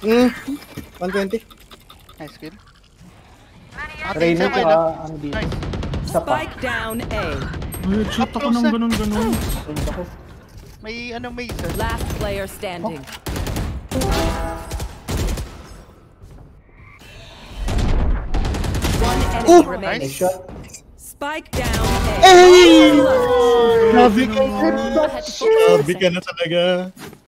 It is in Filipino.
120. Nice kill. Reyna ka, ano dito. Nice. Spike down A. Ay, shoot ako ng ganun. May ano may isa. Last player standing. One enemy remaining. Nice. Shot. Spike down A. Ay! Blood. Grabe ka na talaga.